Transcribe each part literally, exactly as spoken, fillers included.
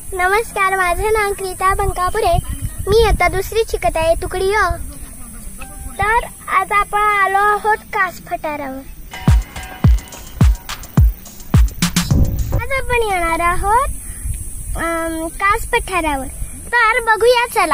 नमस्कार, माझं नाव क्रीता बंकापुरे. मी आता दुसरी शिकत आहे तुकडी अ. तर आज आपण आलो आहोत कास पठारावर. आज आपण येणार आहोत कास पठारावर. तर बघूया चला.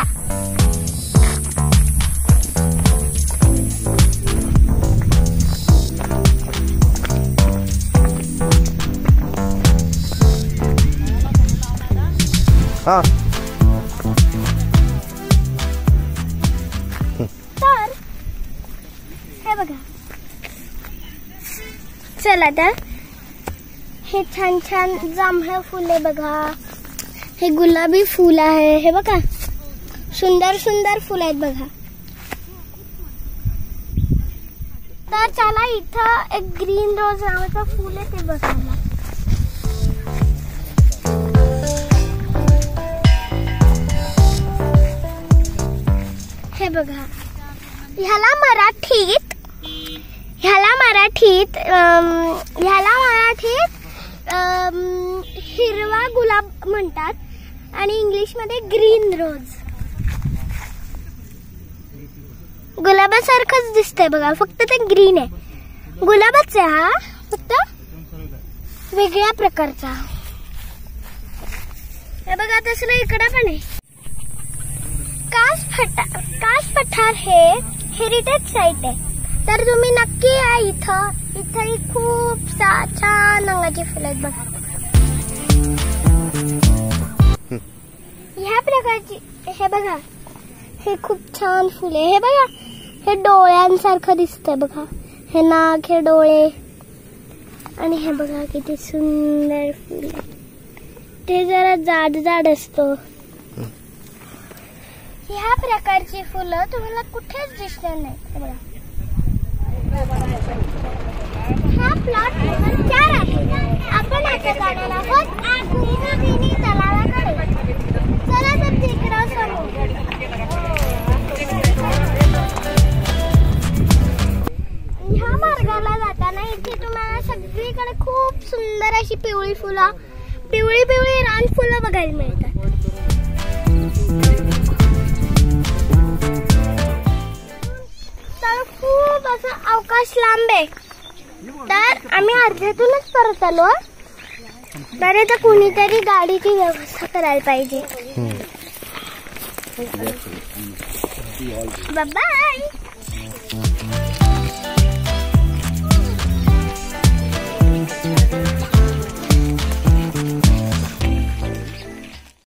हाँ. तर हे बघा, चला तर हे छान छान जांभळं फुले बघा. हे गुलाबी फूल आहे. हे बघा, सुंदर सुंदर फुल आहेत बघा. तर चला, इथं एक ग्रीन रोज नावाचं फुल आहे ते बघायला. हे बघा, ह्याला मराठीत ह्याला मराठीत ह्याला मराठीत हिरवा गुलाब म्हणतात आणि इंग्लिश मध्ये ग्रीन रोज. गुलाबासारखंच दिसतंय बघा, फक्त ते ग्रीन आहे. गुलाबच आहे हा, फक्त वेगळ्या प्रकारचा. हे बघा, तसलं इकडं पण आहे. कास पठार कास पठार हे हेरिटेज साइट आहे. तर तुम्ही नक्की या इथं. इथं खूप छान रंगाची फुलं आहेत बघा. ह्या प्रकारची हे बघा, हे खूप छान फुले. हे बघा, हे डोळ्यांसारखं दिसतंय बघा. हे नाक, हे डोळे, आणि हे बघा किती सुंदर फुल आहे. ते जरा जाड जाड असतो. ह्या प्रकारची फुलं तुम्हाला कुठेच दिसणार नाही. हा प्लॉट नंबर चार आहे. आपण आता जाणार आहोत भीमादेवी तलावाकडे. चला तर तिकडं समोर. ह्या मार्गाला जाताना इथे तुम्हाला सगळीकडे खूप सुंदर अशी पिवळी फुलं पिवळी पिवळी रान फुलं बघायला मिळतात. खूप असं अवकाश लांब आहे. तर आम्ही अर्ध्यातूनच परत आलो. तर आता कोणीतरी गाडीची व्यवस्था करायला पाहिजे. Bye bye.